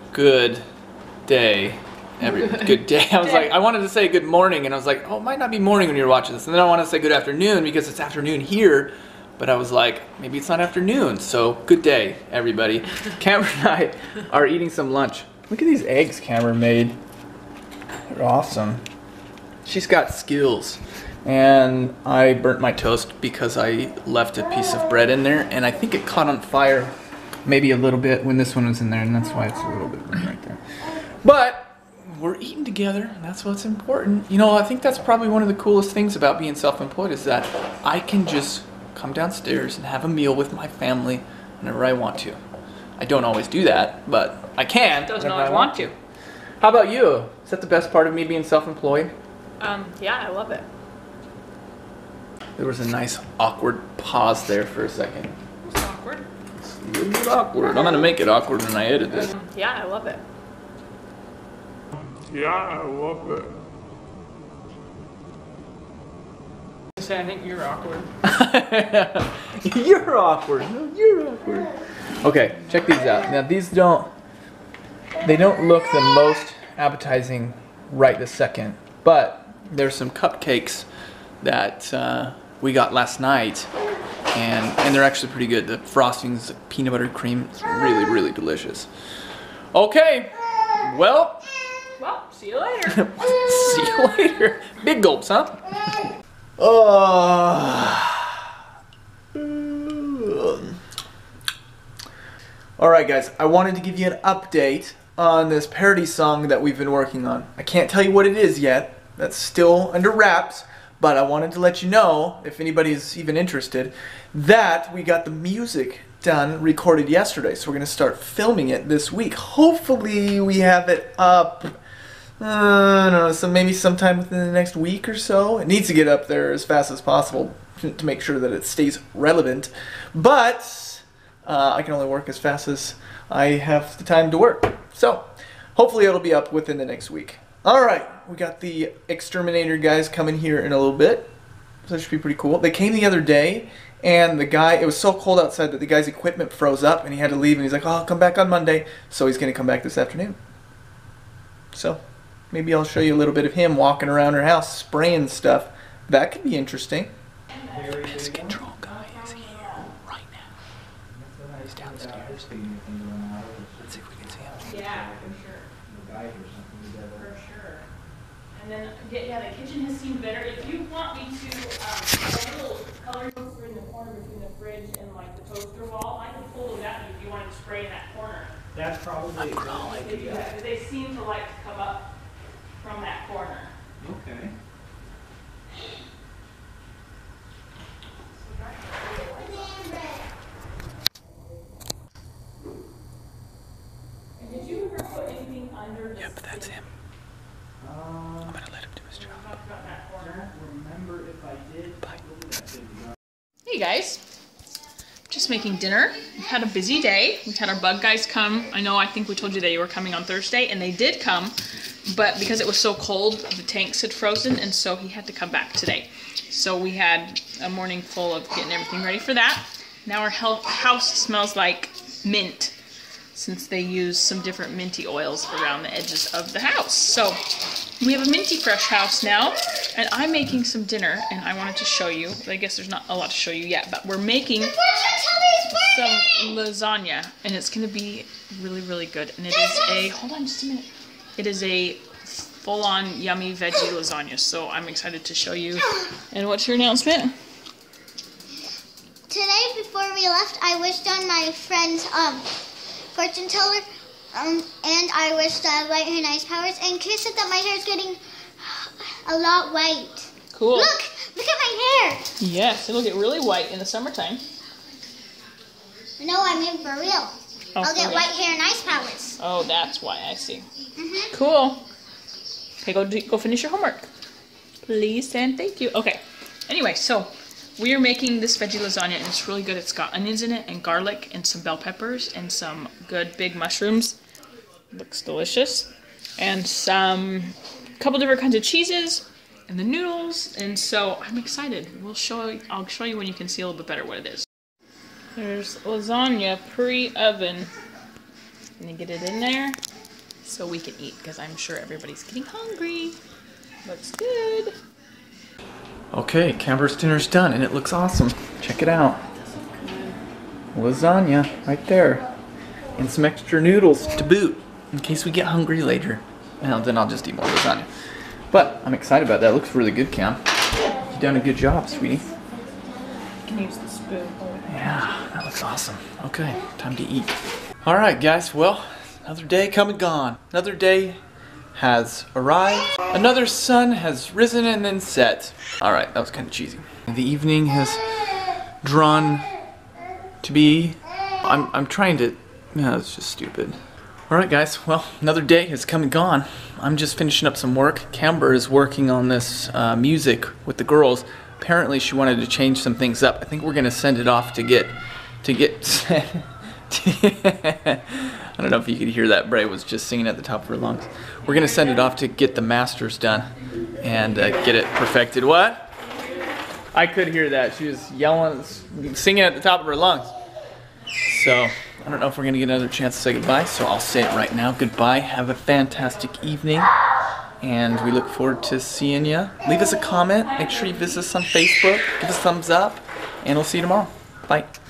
Good day. Good day. I was like, I wanted to say good morning, and I was like, oh, it might not be morning when you're watching this. And then I want to say good afternoon because it's afternoon here. But I was like, maybe it's not afternoon. So good day, everybody. Camber and I are eating some lunch. Look at these eggs Camber made. They're awesome. She's got skills. And I burnt my toast because I left a piece of bread in there, and I think it caught on fire maybe a little bit when this one was in there, and that's why it's a little bit burnt right there. But we're eating together, and that's what's important. You know, I think that's probably one of the coolest things about being self-employed is that I can just come downstairs and have a meal with my family whenever I want to. I don't always do that, but I can. Doesn't always want to. How about you? Is that the best part of me being self-employed? Yeah, I love it. There was a nice awkward pause there for a second. It's awkward. It's a little bit awkward. I'm gonna make it awkward when I edit this. Yeah, I love it. Yeah, I love it. I think you're awkward. You're awkward. No, you're awkward. Okay, check these out. Now these don't look the most appetizing right this second, but there's some cupcakes that we got last night, and they're actually pretty good. The frosting's peanut butter cream. It's really, really delicious. Okay, well, see you later. See you later. Big gulps, huh? Alright guys, I wanted to give you an update on this parody song that we've been working on. I can't tell you what it is yet. That's still under wraps, but I wanted to let you know, if anybody's even interested, that we got the music done, recorded yesterday. So we're going to start filming it this week. Hopefully we have it up, I don't know, so maybe sometime within the next week or so. It needs to get up there as fast as possible to make sure that it stays relevant. But I can only work as fast as I have the time to work. So hopefully it'll be up within the next week. Alright, we got the exterminator guys coming here in a little bit. So that should be pretty cool. They came the other day, and the guy, it was so cold outside that the guy's equipment froze up and he had to leave, and he's like, oh, I'll come back on Monday. So he's going to come back this afternoon. So maybe I'll show you a little bit of him walking around our house spraying stuff. That could be interesting. The pest control guy is here right now. He's downstairs. Let's see if we can see him. Yeah, for sure. For sure. And then, yeah, the kitchen has seemed better. If you want me to, a little color toaster in the corner between the fridge and like the toaster wall, I can pull those out if you wanted to spray in that corner. That's probably a good idea. They seem to like to come up from that corner. Okay. And did you ever put anything under the Yep, that's him. I'm gonna let him do his job. Remember if I did. Hey guys, just making dinner. We've had a busy day. We've had our bug guys come. I think we told you they were coming on Thursday, and they did come, but because it was so cold, the tanks had frozen, and so he had to come back today. So we had a morning full of getting everything ready for that. Now our house smells like mint, since they use some different minty oils around the edges of the house. So we have a minty fresh house now, and I'm making some dinner, and I wanted to show you. I guess there's not a lot to show you yet, but we're making some lasagna, and it's gonna be really, really good. And it is a, hold on just a minute. It is a full-on yummy veggie lasagna, so I'm excited to show you. And what's your announcement? Today, before we left, I wished on my friend's fortune teller, and I wished light hair, nice powers, and Chris said that my hair is getting a lot white. Cool. Look at my hair. Yes, it'll get really white in the summertime. No, I mean for real. Oh, I'll get okay. white hair and ice powers. Oh, that's why I see. Cool. Okay, go finish your homework. Please and thank you. Okay. Anyway, so we are making this veggie lasagna, and it's really good. It's got onions in it, and garlic, and some bell peppers, and some good big mushrooms. Looks delicious. And some couple different kinds of cheeses, and the noodles. And so I'm excited. I'll show you when you can see a little bit better what it is. There's lasagna pre-oven. And you get it in there. so we can eat, because I'm sure everybody's getting hungry. Looks good. Okay, Camber's dinner's done and it looks awesome. Check it out. Lasagna right there. And some extra noodles to boot in case we get hungry later. Well, then I'll just eat more lasagna. But I'm excited about that. It looks really good, Cam. You've done a good job, sweetie. You can use the spoon. Yeah, that looks awesome. Okay, time to eat. Alright guys, well, another day come and gone. Another day has arrived. Another sun has risen and then set. Alright, that was kind of cheesy. The evening has drawn to be... I'm trying to... No, it's just stupid. Alright guys, well, another day has come and gone. I'm just finishing up some work. Camber is working on this music with the girls. Apparently she wanted to change some things up. I think we're gonna send it off to get I don't know if you could hear that. Bray was just singing at the top of her lungs. We're gonna send it off to get the masters done and get it perfected. What? I could hear that. She was yelling, singing at the top of her lungs. So I don't know if we're gonna get another chance to say goodbye, so I'll say it right now. Goodbye, have a fantastic evening, and we look forward to seeing you. Leave us a comment, make sure you visit us on Facebook, give us a thumbs up, and we'll see you tomorrow. Bye.